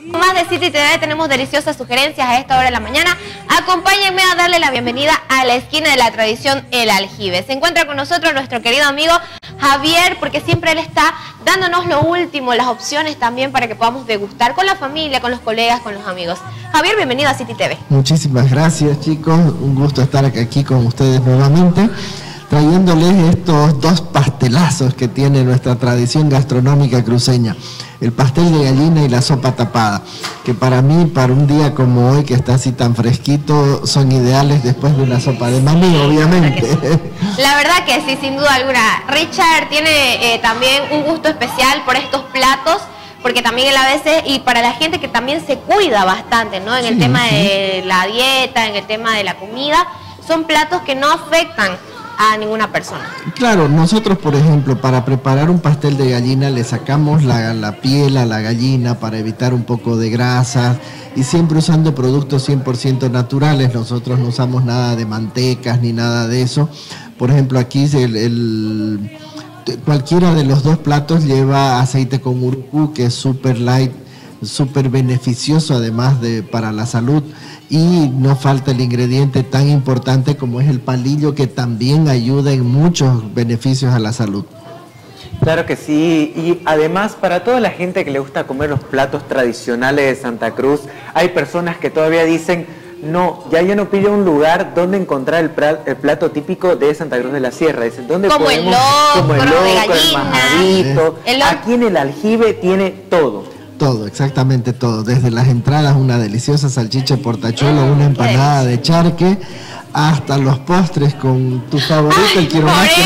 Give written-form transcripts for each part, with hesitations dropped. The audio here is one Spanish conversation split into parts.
Más de City TV, tenemos deliciosas sugerencias a esta hora de la mañana. Acompáñenme a darle la bienvenida a la esquina de la tradición, El Aljibe. Se encuentra con nosotros nuestro querido amigo Javier, porque siempre él está dándonos lo último, las opciones también para que podamos degustar con la familia, con los colegas, con los amigos. Javier, bienvenido a City TV. Muchísimas gracias, chicos. Un gusto estar aquí con ustedes nuevamente, trayéndoles estos dos pastelazos que tiene nuestra tradición gastronómica cruceña. El pastel de gallina y la sopa tapada, que para mí, para un día como hoy, que está así tan fresquito, son ideales después de una sopa de maní, obviamente. La verdad que sí, sin duda alguna. Richard tiene también un gusto especial por estos platos, porque también él a veces, y para la gente que también se cuida bastante, ¿no? En el tema de la dieta, en el tema de la comida, son platos que no afectan a ninguna persona. Claro, nosotros, por ejemplo, para preparar un pastel de gallina le sacamos la piel a la gallina para evitar un poco de grasa, y siempre usando productos 100% naturales. Nosotros no usamos nada de mantecas ni nada de eso. Por ejemplo, aquí cualquiera de los dos platos lleva aceite con urucú, que es super light, súper beneficioso además para la salud, y no falta el ingrediente tan importante como es el palillo, que también ayuda en muchos beneficios a la salud. Claro que sí, y además para toda la gente que le gusta comer los platos tradicionales de Santa Cruz, hay personas que todavía dicen: no, ya yo no pillo un lugar donde encontrar el plato típico de Santa Cruz de la Sierra. Dicen, ¿dónde como podemos? Como el locro, el majadito. Aquí en El Aljibe tiene todo. Todo, exactamente todo. Desde las entradas, una deliciosa salchicha portachuelo, una empanada de charque, hasta los postres con tu favorito, el quiero más, que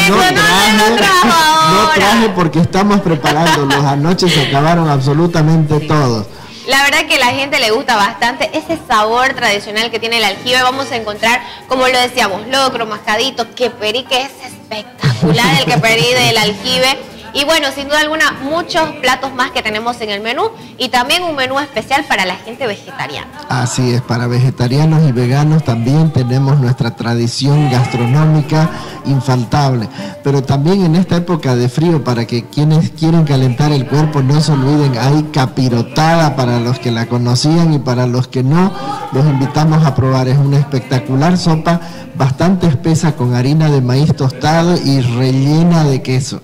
no traje porque estamos preparándolos. Anoche se acabaron absolutamente todos. La verdad que a la gente le gusta bastante ese sabor tradicional que tiene El Aljibe. Vamos a encontrar, como lo decíamos, locro, mascadito, queperí, que es espectacular el queperí del Aljibe. Y bueno, sin duda alguna, muchos platos más que tenemos en el menú, y también un menú especial para la gente vegetariana. Así es, para vegetarianos y veganos también tenemos nuestra tradición gastronómica infaltable. Pero también en esta época de frío, para que quienes quieren calentar el cuerpo no se olviden, hay capirotada para los que la conocían, y para los que no, los invitamos a probar. Es una espectacular sopa bastante espesa con harina de maíz tostado y rellena de queso.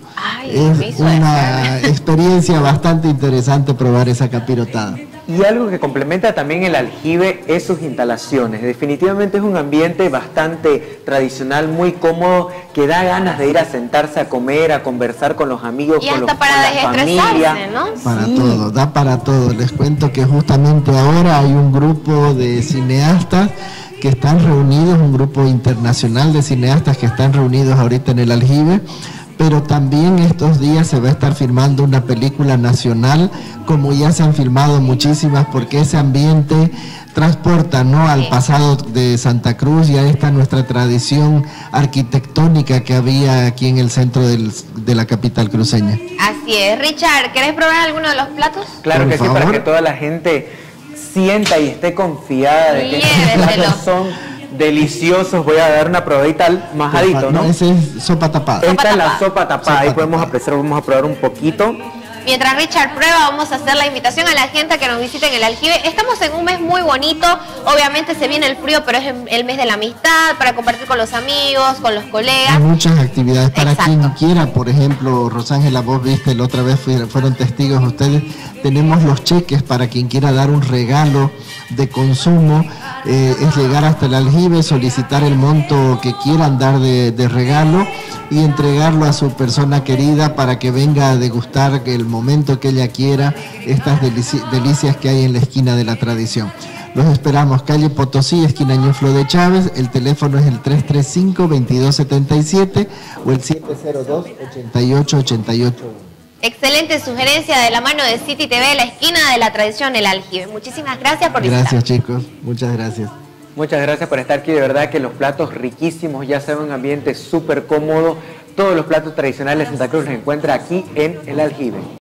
Es una experiencia bastante interesante probar esa capirotada. Y algo que complementa también El Aljibe es sus instalaciones. Definitivamente es un ambiente bastante tradicional, muy cómodo, que da ganas de ir a sentarse a comer, a conversar con los amigos, y con hasta para la familia, ¿no? Para todo, da para todo. Les cuento que justamente ahora hay un grupo de cineastas que están reunidos, un grupo internacional de cineastas que están reunidos ahorita en El Aljibe. Pero también estos días se va a estar filmando una película nacional, como ya se han filmado muchísimas, porque ese ambiente transporta, ¿no?, al pasado de Santa Cruz, y a esta nuestra tradición arquitectónica que había aquí en el centro de la capital cruceña. Así es. Richard, ¿querés probar alguno de los platos? Claro que sí, para que toda la gente sienta y esté confiada de que estos platos son deliciosos. Voy a dar una probadita al majadito, ¿no? Esa es sopa tapada. Esta es la sopa tapada. Ahí podemos apreciar, vamos a probar un poquito. Mientras Richard prueba, vamos a hacer la invitación a la gente que nos visite en El Aljibe. Estamos en un mes muy bonito, obviamente se viene el frío, pero es el mes de la amistad, para compartir con los amigos, con los colegas. Hay muchas actividades para Exacto. quien quiera. Por ejemplo, Rosángela, vos viste, la otra vez fueron testigos ustedes, tenemos los cheques para quien quiera dar un regalo de consumo. Es llegar hasta El Aljibe, solicitar el monto que quieran dar de regalo y entregarlo a su persona querida para que venga a degustar el momento que ella quiera estas delicias que hay en la esquina de la tradición. Los esperamos, calle Potosí, esquina Ñuflo de Chávez. El teléfono es el 335-2277 o el 702-8888. Excelente sugerencia de la mano de City TV, la esquina de la tradición, El Aljibe. Muchísimas gracias por visitar. Gracias, chicos, muchas gracias. Muchas gracias por estar aquí, de verdad que los platos riquísimos, ya saben, un ambiente súper cómodo. Todos los platos tradicionales de Santa Cruz los encuentra aquí en El Aljibe.